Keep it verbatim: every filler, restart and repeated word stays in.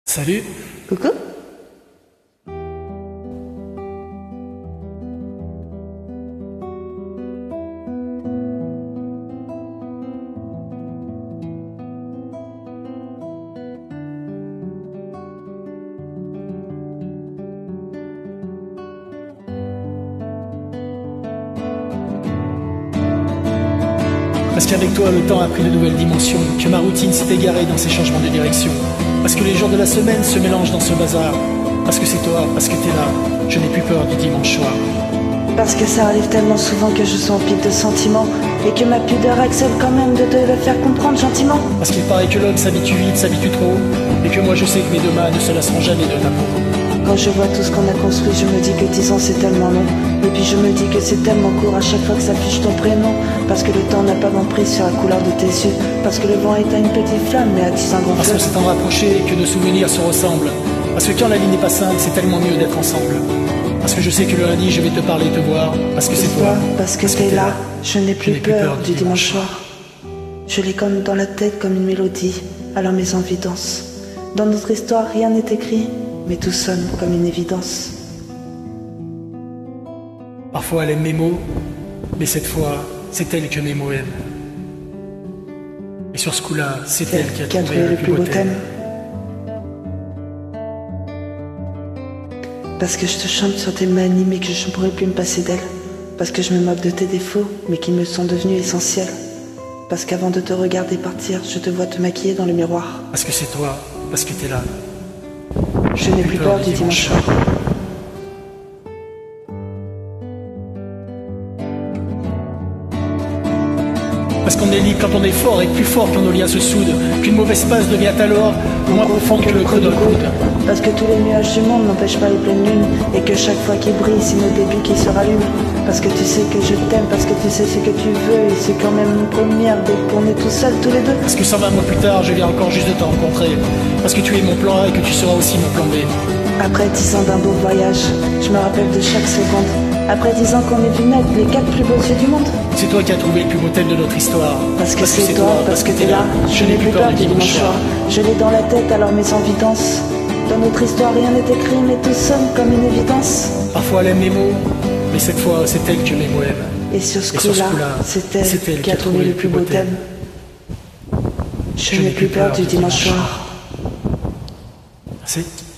Salut. Coucou. Parce qu'avec toi, le temps a pris de nouvelles dimensions, que ma routine s'est égarée dans ces changements de direction. Parce que les jours de la semaine se mélangent dans ce bazar. Parce que c'est toi, parce que t'es là, je n'ai plus peur du dimanche soir. Parce que ça arrive tellement souvent que je sens en pic de sentiments et que ma pudeur accepte quand même de te le faire comprendre gentiment. Parce qu'il paraît que l'homme s'habitue vite, s'habitue trop, et que moi je sais que mes deux mains ne se lasseront jamais de ta peau. Quand je vois tout ce qu'on a construit, je me dis que dix ans c'est tellement long. Et puis je me dis que c'est tellement court à chaque fois que s'affiche ton prénom. Parce que le temps n'a pas d'emprise sur la couleur de tes yeux. Parce que le vent éteint une petite flamme mais attise un grand Parce feu. qu'on s'est en rapproché et que nos souvenirs se ressemblent. Parce que quand la vie n'est pas simple, c'est tellement mieux d'être ensemble. Parce que je sais que le lundi je vais te parler, te voir. Parce que c'est toi, parce que t'es là, je n'ai plus peur du dimanche soir. Je l'ai comme dans la tête comme une mélodie, alors mes envies dansent. Dans notre histoire rien n'est écrit, mais tout sonne comme une évidence. Parfois elle aime mes mots, mais cette fois, c'est elle que mes mots aiment. Et sur ce coup-là, c'est elle qui a Qui a trouvé le plus beau thème. Parce que je te chante sur tes manies, mais que je ne pourrais plus me passer d'elle. Parce que je me moque de tes défauts, mais qui me sont devenus essentiels. Parce qu'avant de te regarder partir, je te vois te maquiller dans le miroir. Parce que c'est toi, parce que t'es là. Je n'ai plus peur du dimanche soir. Parce qu'on est libre quand on est fort et plus fort quand nos liens se soudent. Qu'une mauvaise passe devient alors moins profond que le creux d'un coude. Parce que tous les nuages du monde n'empêchent pas les pleines lunes. Et que chaque fois qu'il brille, c'est nos débuts qui se rallument. Parce que tu sais que je t'aime, parce que tu sais ce que tu veux. Et c'est quand même une première dès qu'on est tout seuls tous les deux. Parce que cent vingt mois plus tard, je viens encore juste de te rencontrer. Parce que tu es mon plan A et que tu seras aussi mon plan B. Après dix ans d'un beau voyage, je me rappelle de chaque seconde. Après dix ans qu'on est vu naître les quatre plus beaux yeux du monde. C'est toi qui as trouvé le plus beau thème de notre histoire. Parce que c'est toi, parce que t'es là, je n'ai plus peur du dimanche soir. Je l'ai dans la tête, alors mes envies dansent. Dans notre histoire, rien n'est écrit, mais tout sonne comme une évidence. Parfois elle aime mes mots, mais cette fois, c'est elle que mes mots aiment. Et sur ce coup-là, c'est elle qui a trouvé le plus beau thème. Je n'ai plus peur du dimanche soir. Merci.